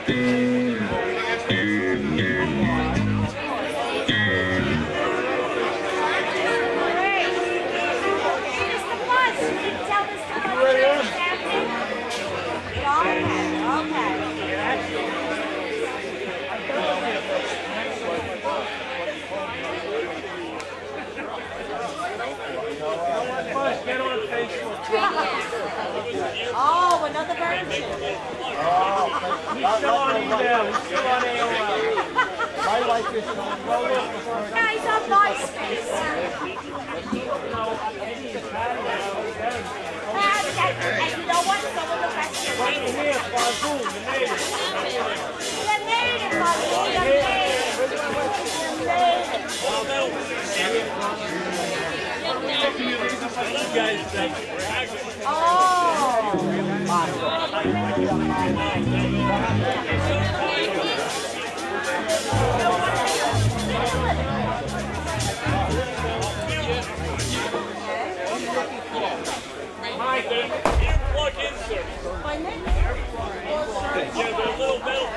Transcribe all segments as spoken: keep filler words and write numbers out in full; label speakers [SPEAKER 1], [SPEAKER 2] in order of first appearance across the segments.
[SPEAKER 1] Oh, another version.
[SPEAKER 2] Oh, he's still on email. He's still on A O L. My wife is on.
[SPEAKER 1] Guys, on MySpace. And you know what? Some of the best are
[SPEAKER 2] Right here, Farzoon, the native.
[SPEAKER 1] The native, Farzoon, the native.
[SPEAKER 2] You guys think.
[SPEAKER 1] Oh.
[SPEAKER 2] Hi, earplug insert.
[SPEAKER 1] My name?
[SPEAKER 2] Yeah, they're a little metal.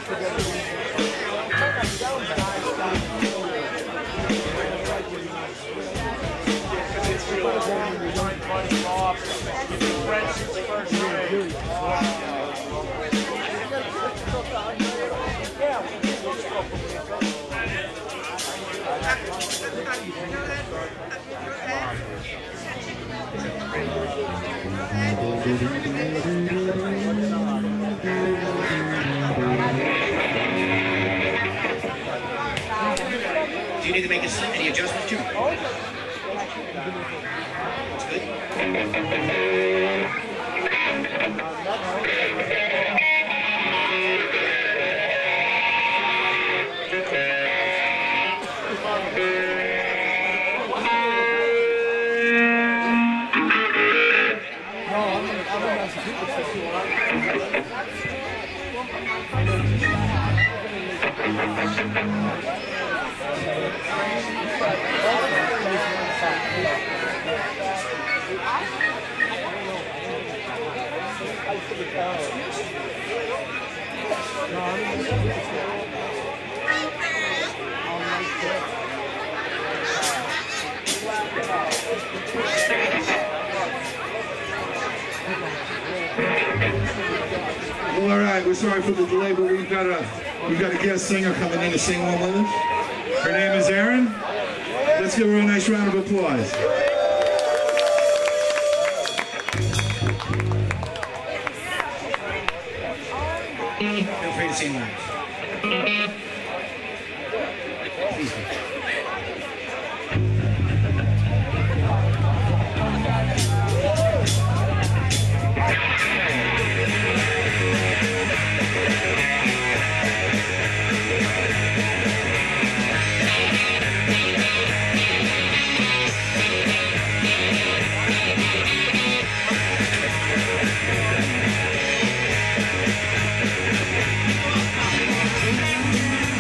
[SPEAKER 3] Do you need to make any adjustments too? That's good.
[SPEAKER 4] Well, all right, we're sorry for the delay, but we've got a we've got a guest singer coming in to sing one with us. Her name is Erin. Let's give her a nice round of applause.
[SPEAKER 3] Feel free to sing live. Please do.
[SPEAKER 4] Thank you.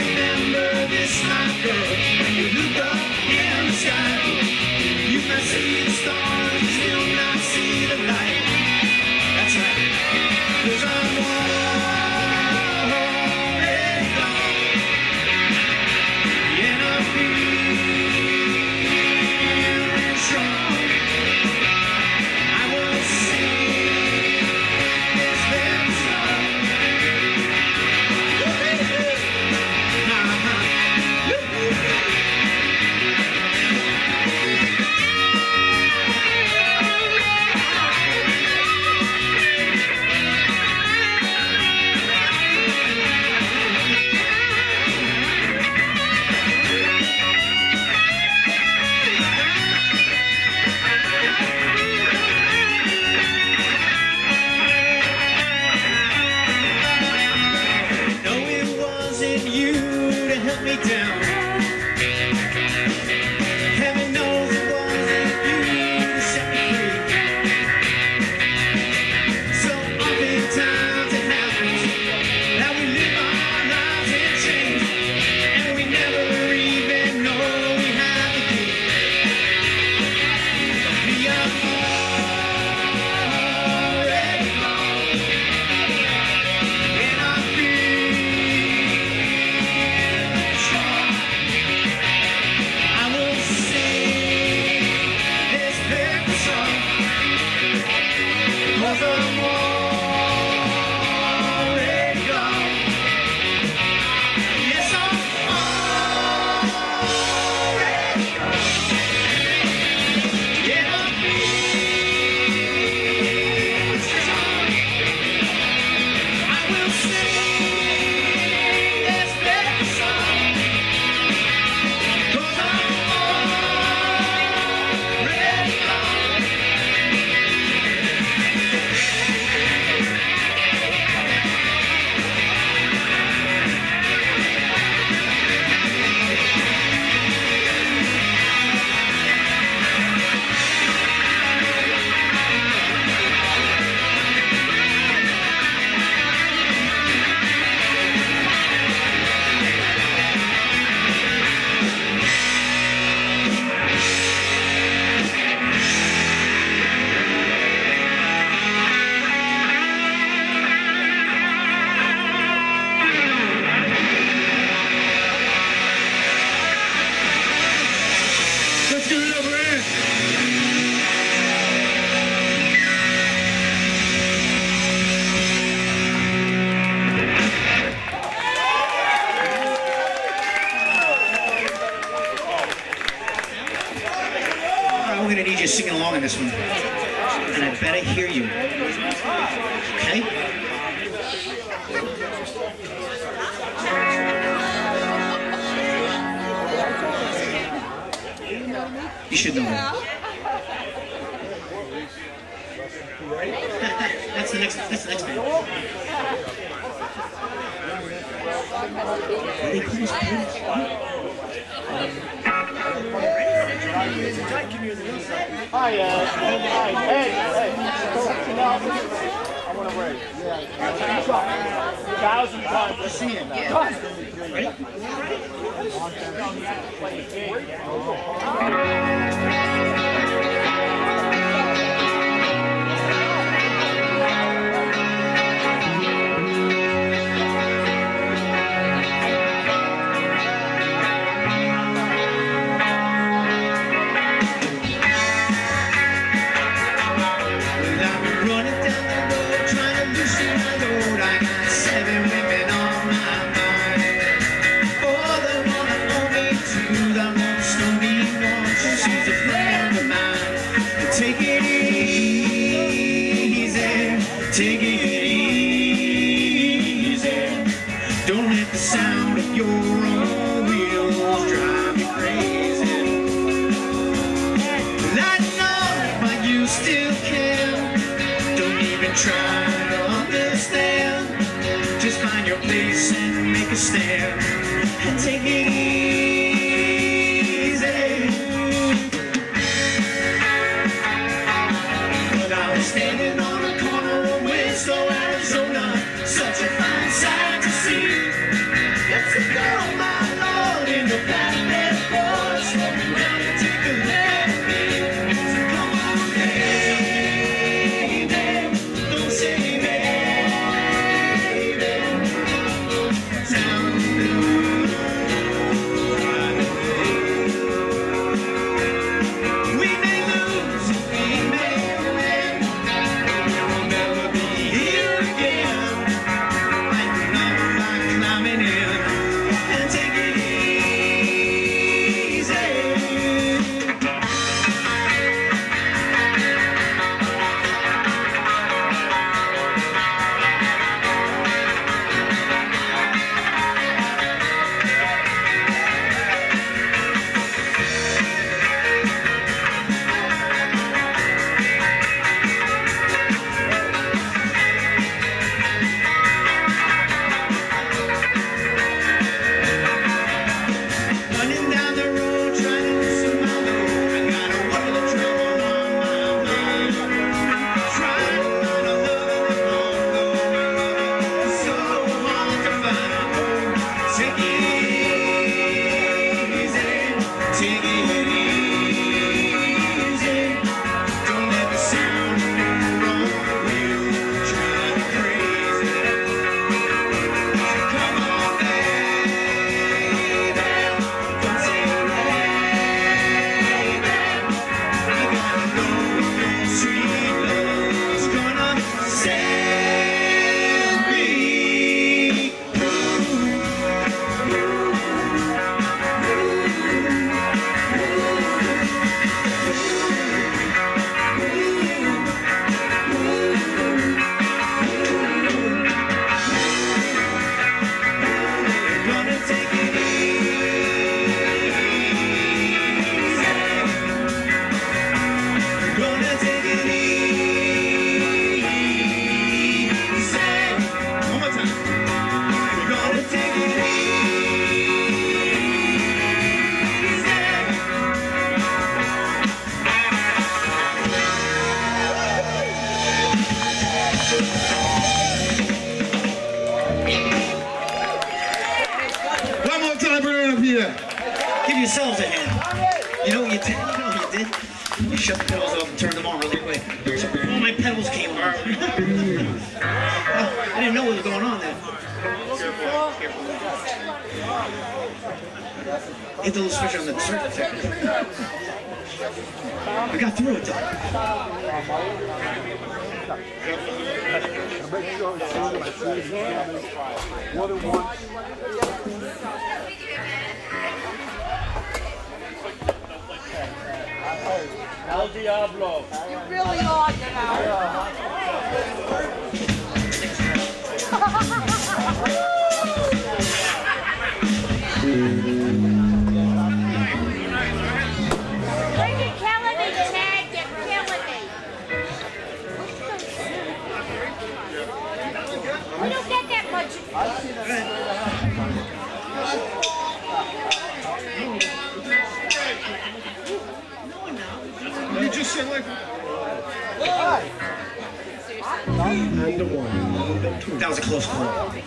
[SPEAKER 3] remember this, my girl. When you look up in the sky, you might see the stars, you still not see the light. That's right. 'Cause I'm already gone, and I'm feeling strong. I will sing this very song. No, it wasn't you to help me down. Heaven knows it wasn't you to set me free. So oftentimes it happens that we live our lives in chains, and we never even know we have the key. We are already gone, and I feel strong. I will sing this very song, 'cause I'm already gone. Yes, I'm already gone. Yeah, I'm feeling strong. I will sing this very song, 'cause I'm already gone. Let's give it up, Rand. All right, we're gonna need you singing along in this one, and I better hear you. Okay? You should know that. That's the next. That's the next band. They call us Prince.
[SPEAKER 2] Hi, uh, hey, hey, hey. I want to wait. Yeah. Thousand times.
[SPEAKER 3] Let's sing it. Yeah. Ready? Running down the road, trying to loosen my load. I got seven women on my mind. Four that wanna own me, two that want to snow me, one she's a friend of mine. Take it easy, take it easy. Don't let the sound of your own wheels drive me crazy. And I know, but you still can. Don't even try to understand. Just find your place and make a stand, and take it easy. But I was standing on a corner of Winslow, Arizona, such a fine sight to see. It's a girl.
[SPEAKER 4] see that.
[SPEAKER 5] Give yourselves a hand. You know what you did? You know what you did? You shut the pedals off and turned them on really quick. So all my pedals came on. I didn't know what was going on there. Hit the little switch on the circuit detector. I got through it though.
[SPEAKER 2] More than one. El Diablo.
[SPEAKER 1] You really are, you know. When you're killing me, Chad, you're killing me. We don't get that much.
[SPEAKER 4] You just said like...
[SPEAKER 5] That was a close call.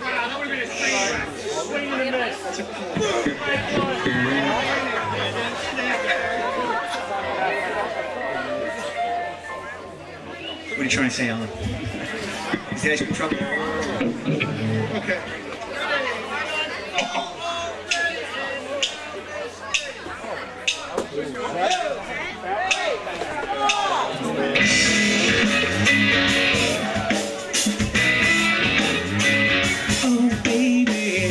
[SPEAKER 2] Swing and a miss.
[SPEAKER 5] What are you trying to say, Alan? Is the ice cream truck?
[SPEAKER 4] Okay.
[SPEAKER 3] Oh, baby.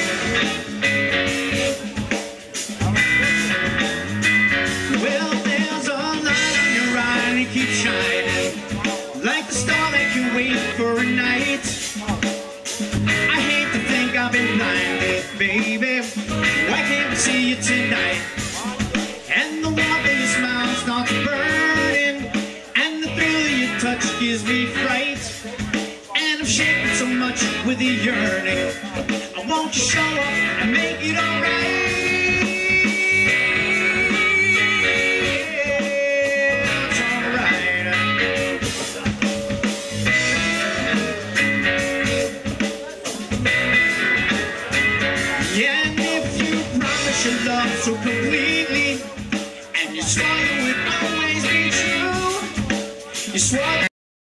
[SPEAKER 3] Well, there's a light on your eye and it keeps shining like the star that can wait for a night. I hate to think I've been blinded, baby. Why can't we see you tonight? And the warmth of your smile starts burning, and the thrill of your touch gives me fright. And I'm shaking so much with the yearning. I want you to show up and make it alright. It's alright. Yeah, and if you promise your love so completely, and you swore you would always be true, you swore